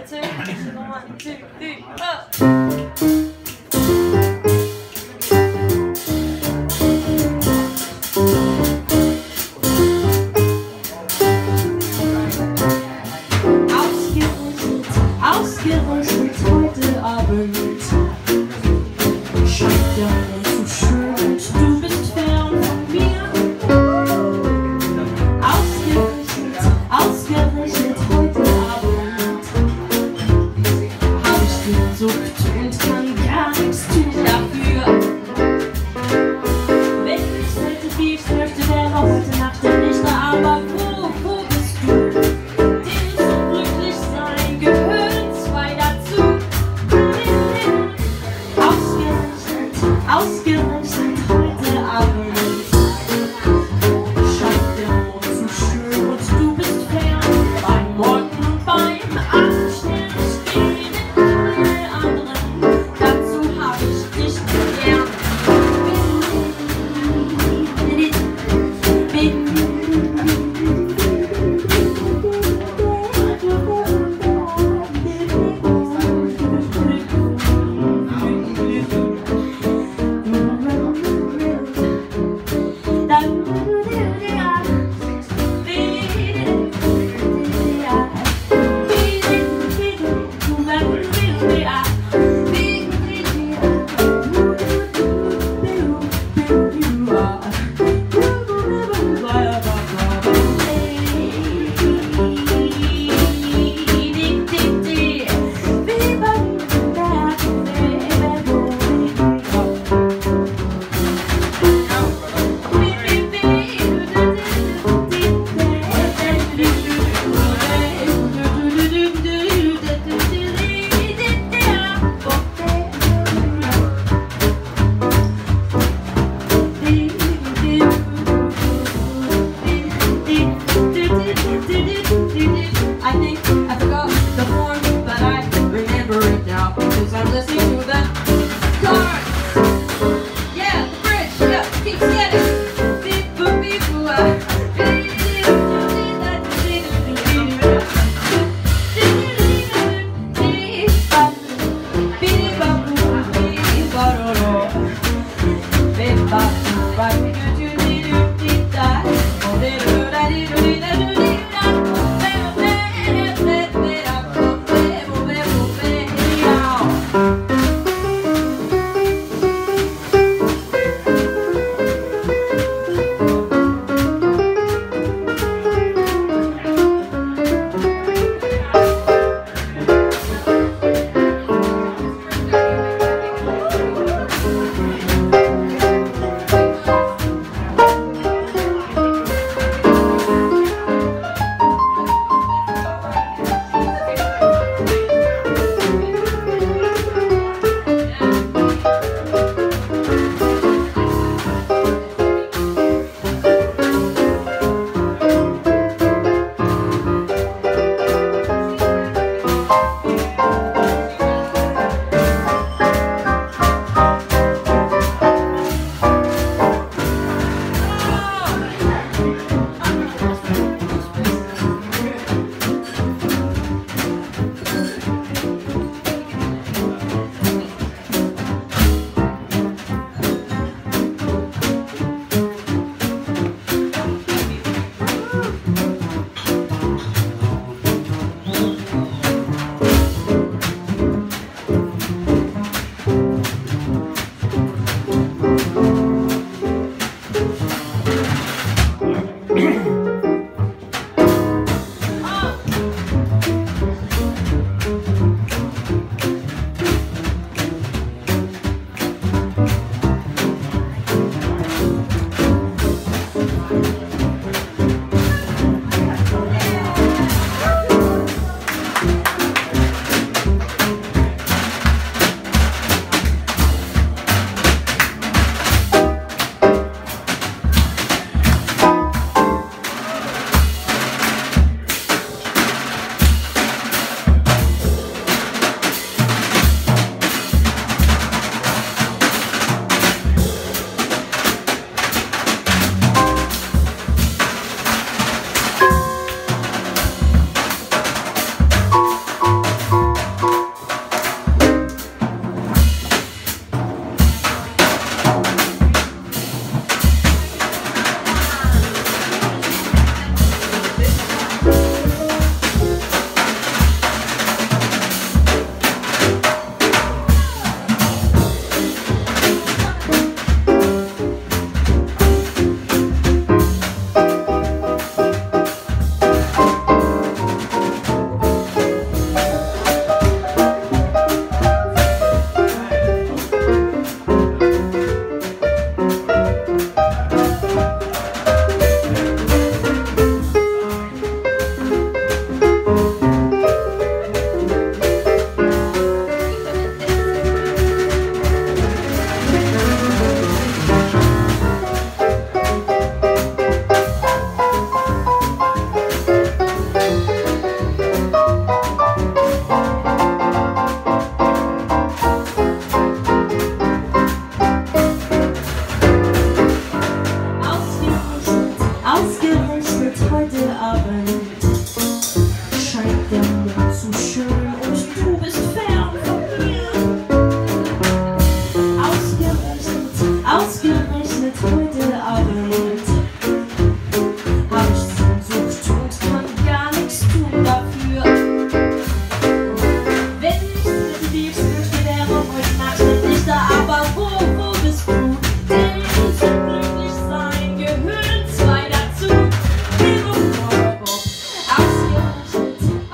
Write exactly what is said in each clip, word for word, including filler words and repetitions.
One, two, three, up. Ausgerechnet heute Abend scheint der Mond so schön und du bist fern von mir. Ausgerechnet, ausgerechnet heute Abend hab ich Sehnsucht und kann gar nichts tun dafür. Wenn du es heute gibst, möchte wäre heute Nacht der Richter, aber wo, wo bist du? Den so glücklich sein gehört. Ausgerechnet heute Abend scheint der Mond so schön und du bist fern. Beim Morgen und beim Abendstern stehen keine anderen. Dazu hab ich dich gern.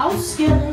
Ausgerechnet